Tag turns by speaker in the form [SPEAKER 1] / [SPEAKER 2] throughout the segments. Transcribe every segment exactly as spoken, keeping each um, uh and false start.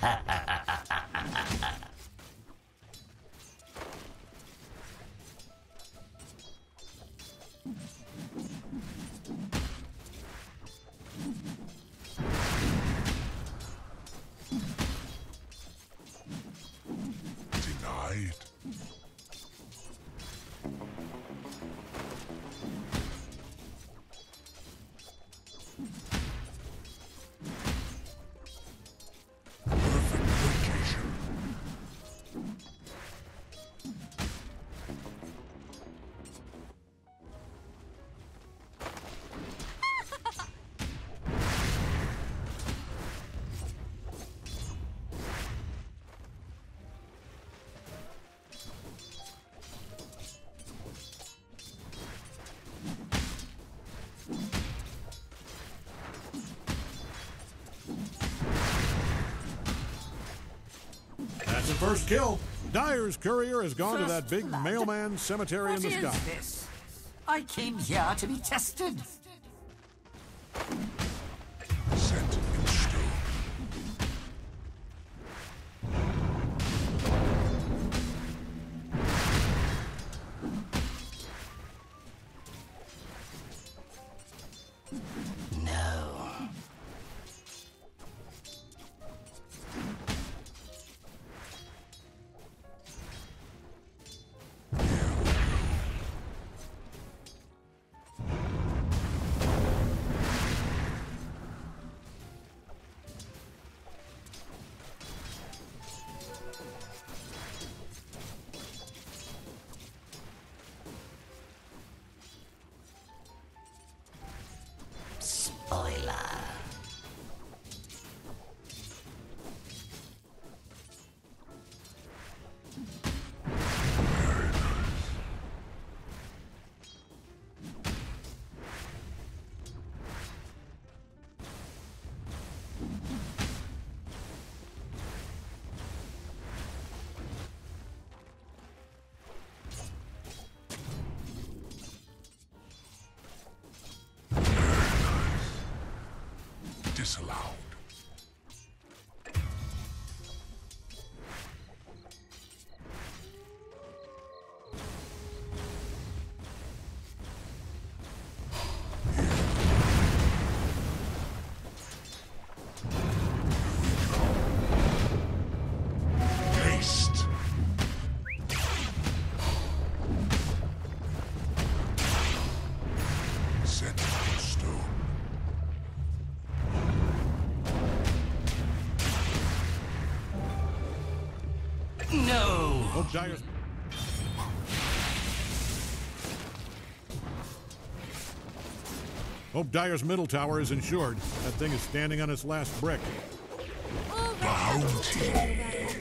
[SPEAKER 1] Denied.
[SPEAKER 2] That's the first kill. Dire's courier has gone first to that big blood. mailman cemetery
[SPEAKER 3] what
[SPEAKER 2] in the
[SPEAKER 3] is
[SPEAKER 2] sky.
[SPEAKER 3] This? I came here to be tested.
[SPEAKER 1] Set in stone. Disallowed. Haste. Set in stone.
[SPEAKER 3] No!
[SPEAKER 2] Oh, Dire's... Hope Dire's middle tower is insured. That thing is standing on its last brick.
[SPEAKER 1] Bounty.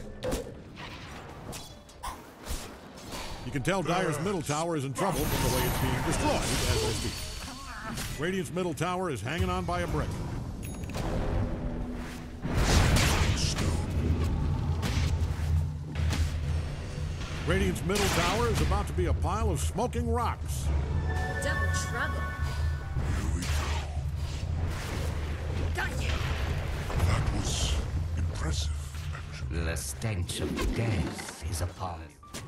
[SPEAKER 2] You can tell Dire's middle tower is in trouble from the way it's being destroyed as I speak. Radiant's middle tower is hanging on by a brick. Radiant's middle tower is about to be a pile of smoking rocks.
[SPEAKER 4] Double trouble.
[SPEAKER 1] Here we go.
[SPEAKER 4] Got you.
[SPEAKER 1] That was impressive, actually.
[SPEAKER 3] The stench of death is upon you.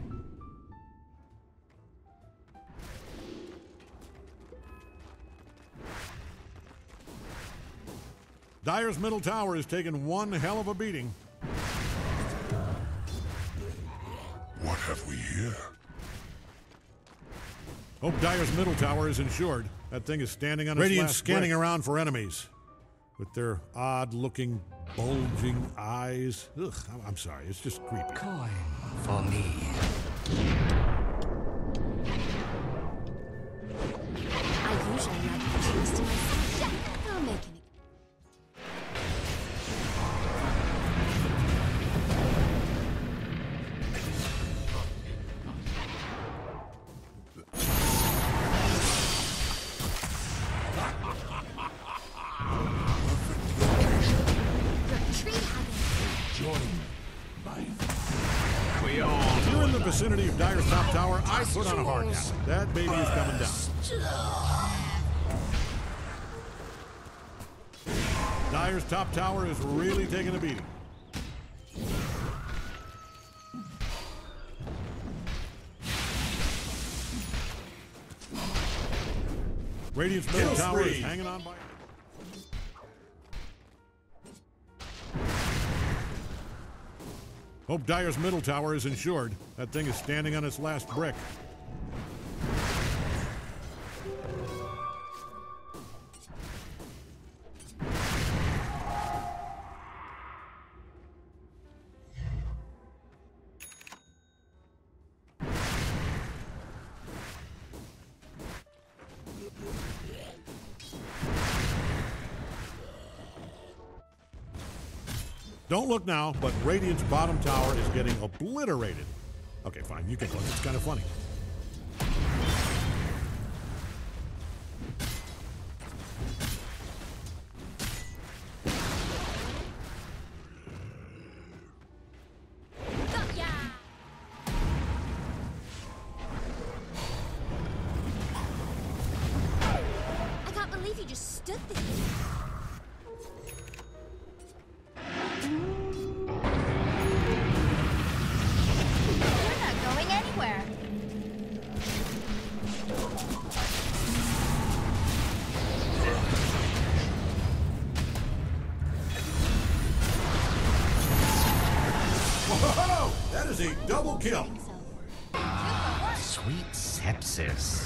[SPEAKER 2] Dire's middle tower is taking one hell of a beating.
[SPEAKER 1] What have we here?
[SPEAKER 2] Hope Dire's middle tower is insured. That thing is standing on its
[SPEAKER 5] Radiant's
[SPEAKER 2] last
[SPEAKER 5] scanning
[SPEAKER 2] brick.
[SPEAKER 5] around for enemies.
[SPEAKER 2] With their odd-looking, bulging eyes. Ugh, I'm- I'm sorry, it's just creepy.
[SPEAKER 3] Coin for me.
[SPEAKER 4] I usually like to choose to myself. Yeah, I'll make an
[SPEAKER 2] If you're in the vicinity of Dire's top tower, I put on a hard hat. That baby is coming down. Dire's top tower is really taking a beating. Radiant's middle tower is hanging on by... Hope Dire's middle tower is insured. That thing is standing on its last brick. Don't look now, but Radiant's bottom tower is getting obliterated. Okay, fine, you can look. It's kind of funny.
[SPEAKER 4] I can't believe you just stood there.
[SPEAKER 2] Whoa! That is a double kill.
[SPEAKER 3] Sweet sepsis.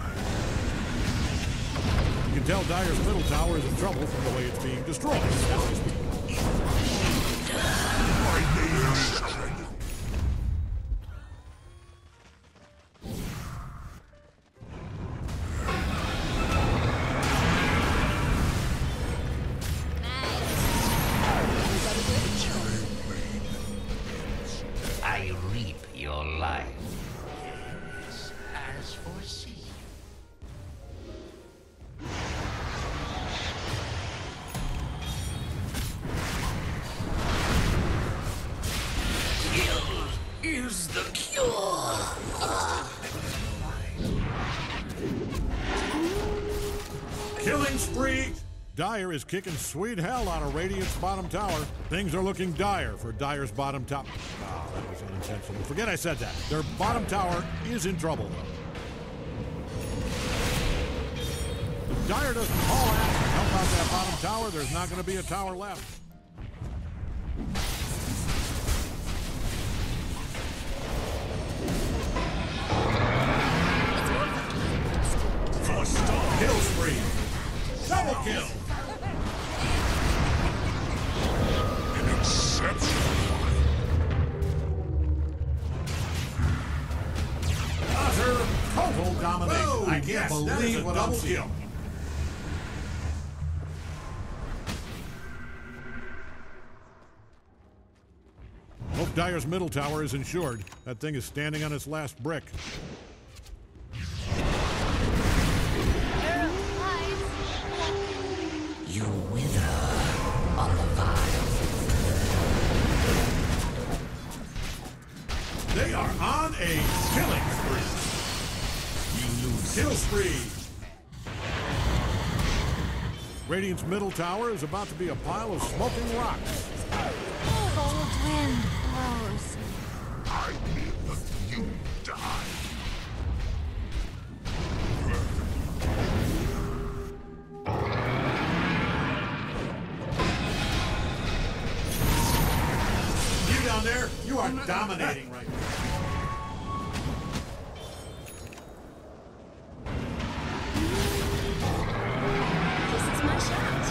[SPEAKER 2] You can tell Dire's middle tower is in trouble from the way it's being destroyed. As we speak.
[SPEAKER 1] My name is Dragon.
[SPEAKER 3] I reap your life. Yes, as foreseen. Kill is the cure.
[SPEAKER 2] Killing spree! Dire is kicking sweet hell out of Radiant's bottom tower. Things are looking dire for Dire's bottom top. Oh, that was unintentional. Forget I said that. Their bottom tower is in trouble, though. If Dire doesn't haul ass and help out that bottom tower, there's not going to be a tower left. Kill spree! Double kill!
[SPEAKER 1] An exceptional fight.
[SPEAKER 2] Utter total domination.
[SPEAKER 1] Whoa,
[SPEAKER 2] I can't
[SPEAKER 1] yes,
[SPEAKER 2] believe what I'm seeing. Hope Dire's middle tower is insured. That thing is standing on its last brick.
[SPEAKER 3] You wither on the vine.
[SPEAKER 2] They are on a killing spree. You lose. Kill spree. Radiant's middle tower is about to be a pile of smoking rocks.
[SPEAKER 4] Cold wind blows.
[SPEAKER 1] I live, you die.
[SPEAKER 2] You down there, you are dominating right now.
[SPEAKER 4] This is my shot.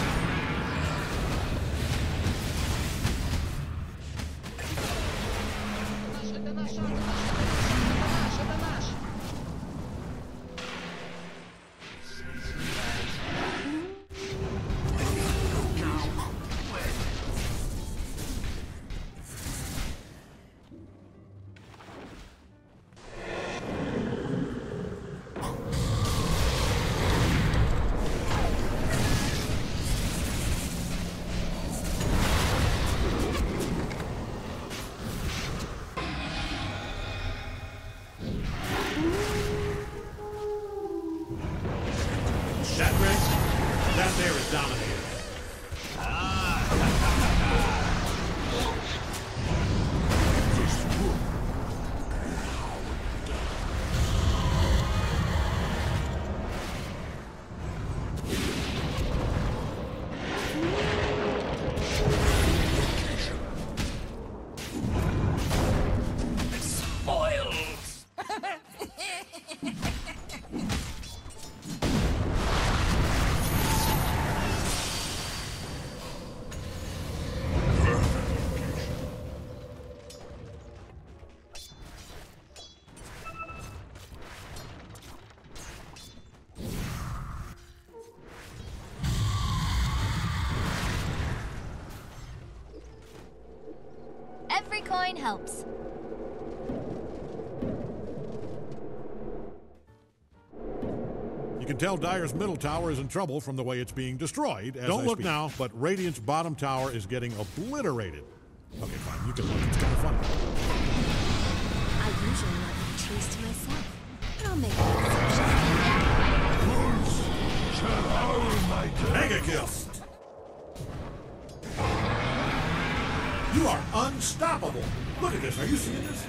[SPEAKER 4] coin helps.
[SPEAKER 2] You can tell Dire's middle tower is in trouble from the way it's being destroyed. As Don't I look speak. now, but Radiant's bottom tower is getting obliterated. Okay, fine. You can look. It's kind of fun.
[SPEAKER 4] I usually like the trees to myself, but I'll make an exception.
[SPEAKER 2] Mega kill! You are unstoppable. Look at this. Are you seeing this?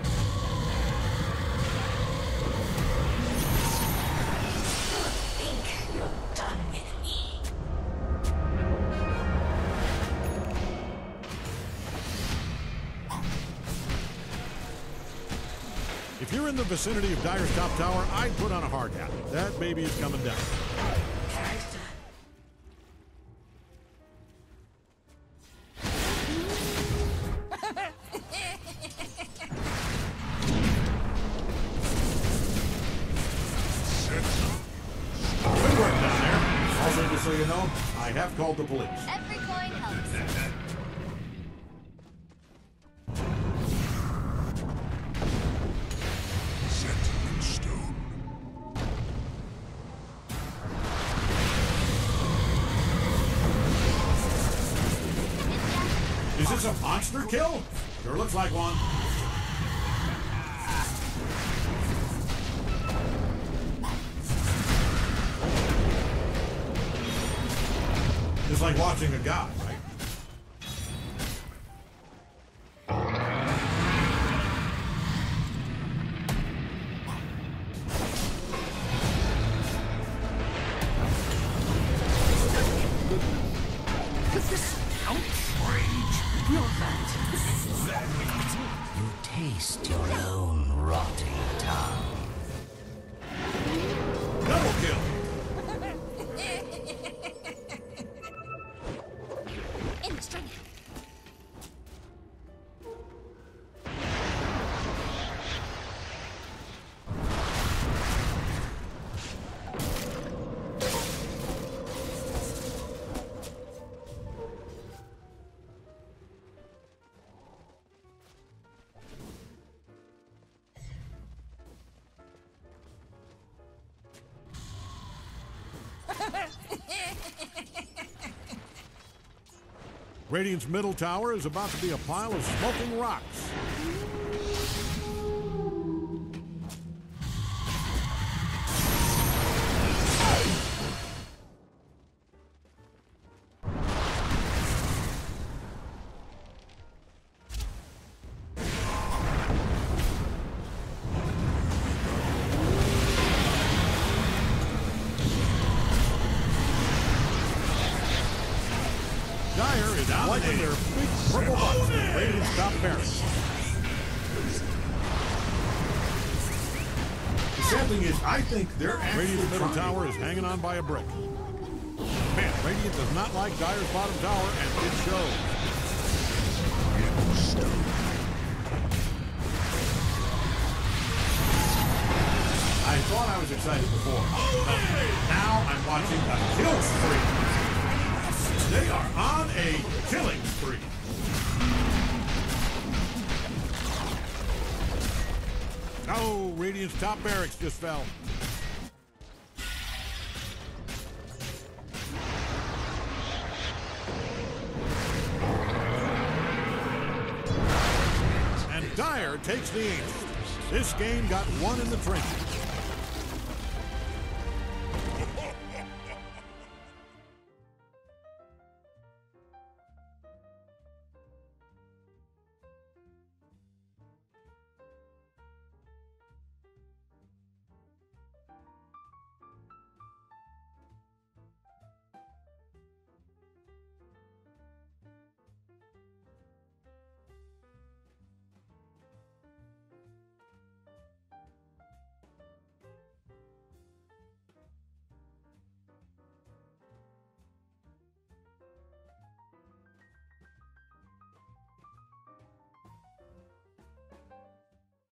[SPEAKER 2] If you're in the vicinity of Dire's top tower, I'd put on a hard hat. That baby is coming down. Good work down there. Also, just so you know, I have called the police.
[SPEAKER 4] Every coin helps.
[SPEAKER 2] Is this a monster kill? Sure looks like one. It's like watching a god, right?
[SPEAKER 3] You taste your own rotting tongue.
[SPEAKER 2] Double kill!
[SPEAKER 4] In the string.
[SPEAKER 2] Radiant's middle tower is about to be a pile of smoking rocks. Dire is lighting their big purple butts with Radiant's top barracks.
[SPEAKER 5] The sad thing is, I think they're actually
[SPEAKER 2] Radiant's middle
[SPEAKER 5] trying.
[SPEAKER 2] tower is hanging on by a brick. Man, Radiant does not like Dire's bottom tower, and it shows. I thought I was excited before. But now I'm watching a kill spree. They are on a killing spree. Oh, Radiant's top barracks just fell. And Dire takes the aim. This game got one in the trenches.